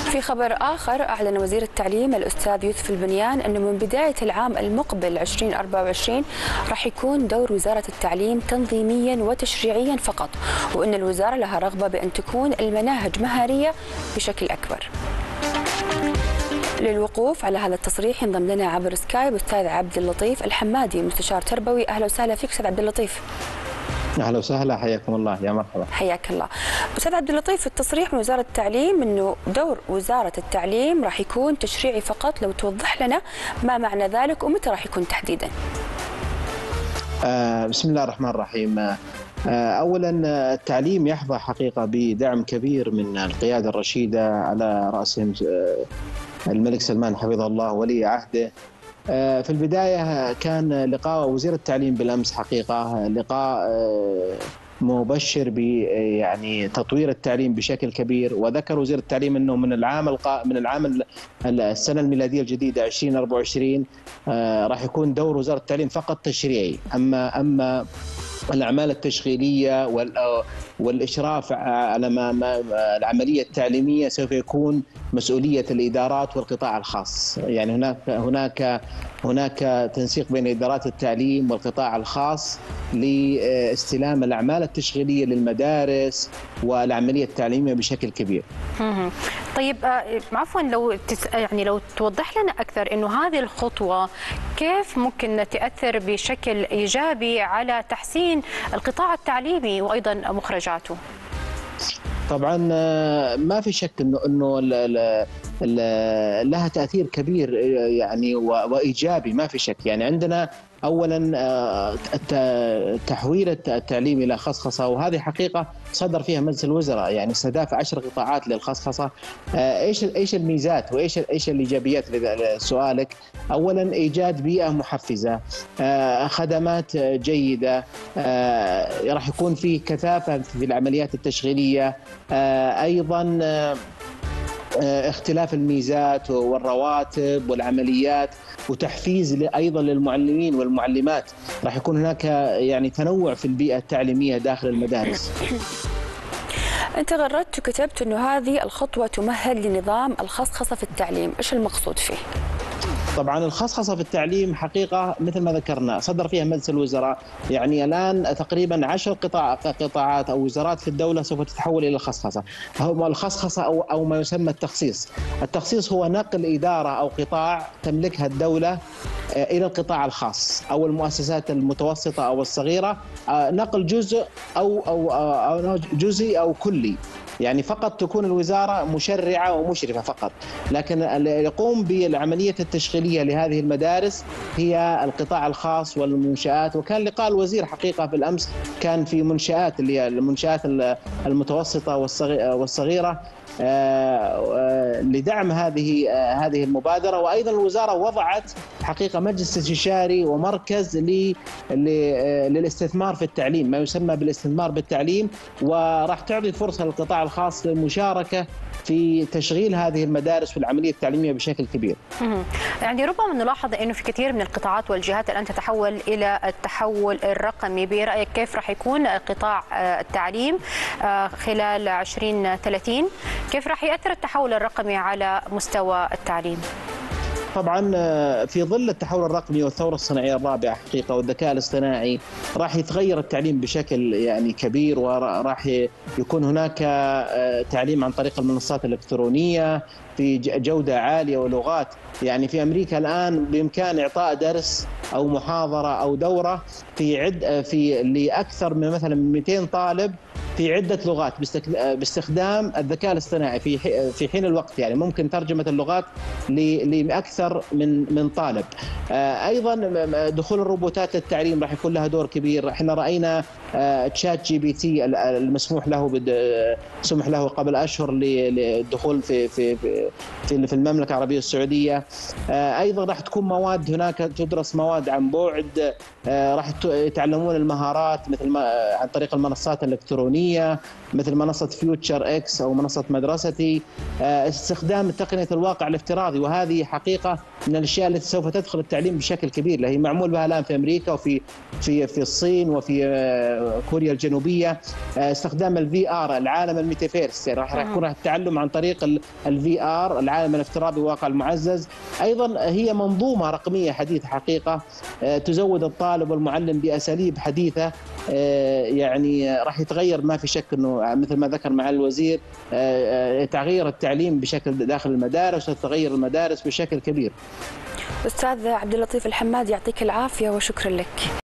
في خبر آخر، أعلن وزير التعليم الأستاذ يوسف البنيان أنه من بداية العام المقبل 2024 راح يكون دور وزارة التعليم تنظيميا وتشريعيا فقط، وأن الوزارة لها رغبة بأن تكون المناهج مهارية بشكل أكبر. للوقوف على هذا التصريح ينضم لنا عبر سكايب أستاذ عبد اللطيف الحمادي، مستشار تربوي. أهلا وسهلا فيك أستاذ عبد اللطيف. اهلا وسهلا، حياكم الله. يا مرحبا. حياك الله. استاذ عبد اللطيف، التصريح من وزاره التعليم انه دور وزاره التعليم راح يكون تشريعي فقط، لو توضح لنا ما معنى ذلك ومتى راح يكون تحديدا؟ بسم الله الرحمن الرحيم. اولا التعليم يحظى حقيقه بدعم كبير من القياده الرشيده على راسهم الملك سلمان حفظه الله ولي عهده. في البداية كان لقاء وزير التعليم بالأمس حقيقة لقاء مبشر ب يعني تطوير التعليم بشكل كبير، وذكر وزير التعليم انه من العام السنة الميلادية الجديدة 2024 راح يكون دور وزارة التعليم فقط تشريعي، اما الأعمال التشغيلية والإشراف على العملية التعليمية سوف يكون مسؤولية الإدارات والقطاع الخاص. يعني هناك تنسيق بين إدارات التعليم والقطاع الخاص لاستلام الأعمال التشغيلية للمدارس والعملية التعليمية بشكل كبير. طيب عفوا، لو توضح لنا أكثر إنه هذه الخطوة كيف ممكن تأثر بشكل إيجابي على تحسين القطاع التعليمي وأيضا مخرجاته؟ طبعا ما في شك انه لها تاثير كبير يعني وايجابي، ما في شك. يعني عندنا اولا تحويل التعليم الى خصخصه، وهذه حقيقه صدر فيها مجلس الوزراء، يعني استهداف 10 قطاعات للخصخصه. ايش الميزات وايش الايجابيات لسؤالك؟ اولا ايجاد بيئه محفزه، خدمات جيده، راح يكون في كثافه في العمليات التشغيليه، ايضا اختلاف الميزات والرواتب والعمليات، وتحفيز ايضا للمعلمين والمعلمات. راح يكون هناك يعني تنوع في البيئه التعليميه داخل المدارس. انت غردت وكتبت انه هذه الخطوه تمهد لنظام الخصخصه في التعليم، ايش المقصود فيه؟ طبعا الخصخصه في التعليم حقيقه مثل ما ذكرنا صدر فيها مجلس الوزراء، يعني الان تقريبا 10 قطاعات او وزارات في الدوله سوف تتحول الى الخصخصه. هو الخصخصه او ما يسمى التخصيص. التخصيص هو نقل اداره او قطاع تملكها الدوله الى القطاع الخاص او المؤسسات المتوسطه او الصغيره، نقل جزء او جزئي او كلي. يعني فقط تكون الوزارة مشرعة ومشرفة فقط، لكن اللي يقوم بالعملية التشغيلية لهذه المدارس هي القطاع الخاص والمنشآت. وكان لقاء الوزير حقيقة في الأمس كان في منشآت اللي هي المنشآت المتوسطة والصغيرة لدعم هذه المبادرة. وأيضا الوزارة وضعت حقيقة مجلس استشاري ومركز للاستثمار في التعليم، ما يسمى بالاستثمار بالتعليم، وراح تعطي فرصة للقطاع الخاص للمشاركة في تشغيل هذه المدارس في العملية التعليمية بشكل كبير. يعني ربما نلاحظ أنه في كثير من القطاعات والجهات الآن تتحول إلى التحول الرقمي، برأيك كيف راح يكون قطاع التعليم خلال 2030؟ كيف راح يأثر التحول الرقمي على مستوى التعليم؟ طبعا في ظل التحول الرقمي والثورة الصناعية الرابعة حقيقة والذكاء الاصطناعي راح يتغير التعليم بشكل يعني كبير، وراح يكون هناك تعليم عن طريق المنصات الإلكترونية في جودة عالية ولغات. يعني في أمريكا الآن بإمكان إعطاء درس أو محاضرة أو دورة في لأكثر من مثلا 200 طالب في عدة لغات باستخدام الذكاء الاصطناعي في حين الوقت. يعني ممكن ترجمة اللغات لأكثر من طالب. أيضا دخول الروبوتات للتعليم راح يكون لها دور كبير. احنا رأينا تشات جي بي تي المسموح له سمح له قبل أشهر للدخول في المملكة العربية السعودية. أيضا راح تكون مواد، هناك تدرس مواد عن بعد، راح يتعلمون المهارات مثل عن طريق المنصات الإلكترونية. الرقميه مثل منصه فيوتشر اكس او منصه مدرستي، استخدام تقنيه الواقع الافتراضي، وهذه حقيقه من الاشياء التي سوف تدخل التعليم بشكل كبير، هي معمول بها الان في امريكا وفي في الصين وفي كوريا الجنوبيه. استخدام الفي ار، العالم الميتافيرس، راح يكون التعلم عن طريق الفي ار، العالم الافتراضي والواقع المعزز. ايضا هي منظومه رقميه حديثه حقيقه تزود الطالب والمعلم باساليب حديثه، يعني راح يتغير ما في شك انه مثل ما ذكر معالي الوزير تغيير التعليم بشكل داخل المدارس وتغير المدارس بشكل كبير. أستاذ عبد اللطيف الحماد، يعطيك العافية وشكرا لك.